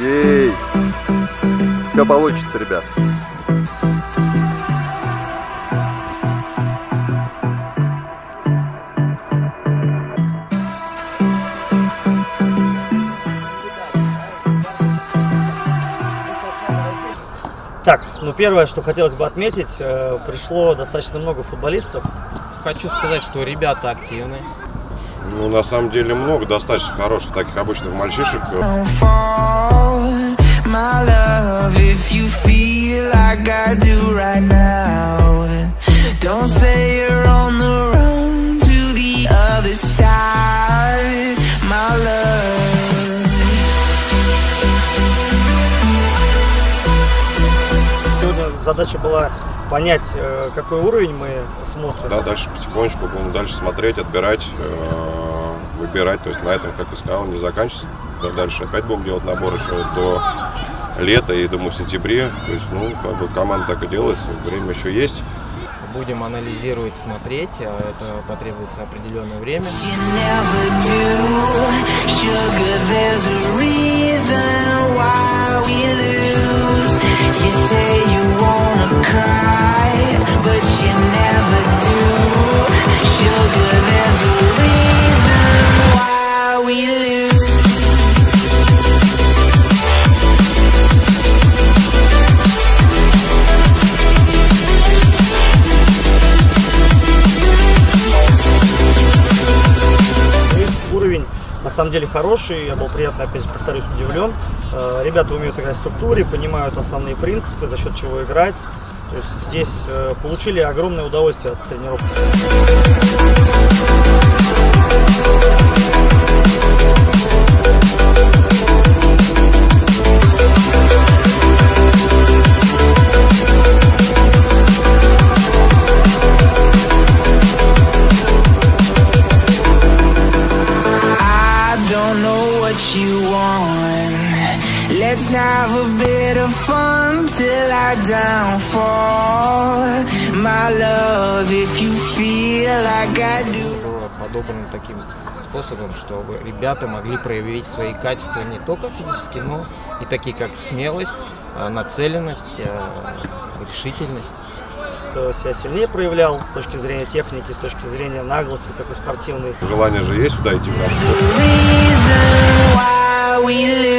Ей! Все получится, ребят. Так, ну первое, что хотелось бы отметить, пришло достаточно много футболистов. Хочу сказать, что ребята активны. Ну, на самом деле много достаточно хороших таких обычных мальчишек. Сегодня задача была понять, какой уровень мы смотрим. Да, дальше потихонечку будем дальше смотреть, отбирать, выбирать. То есть на этом, как я сказал, не заканчивается. Дальше опять будем делать набор еще до лета и, думаю, в сентябре. То есть, ну, как бы команда так и делается, время еще есть. Будем анализировать, смотреть, это потребуется определенное время. Уровень на самом деле хороший, я был приятно, опять повторюсь, удивлен. Ребята умеют играть в структуре, понимают основные принципы, за счет чего играть. То есть здесь получили огромное удовольствие от тренировки. Let's have a bit of fun till I downfall. My love, if you feel like I do. Было подобрано таким способом, чтобы ребята могли проявить свои качества не только физически, но и такие как смелость, нацеленность, решительность. Себя сильнее проявлял с точки зрения техники, с точки зрения наглости, такой спортивный. Желание же есть сюда идти в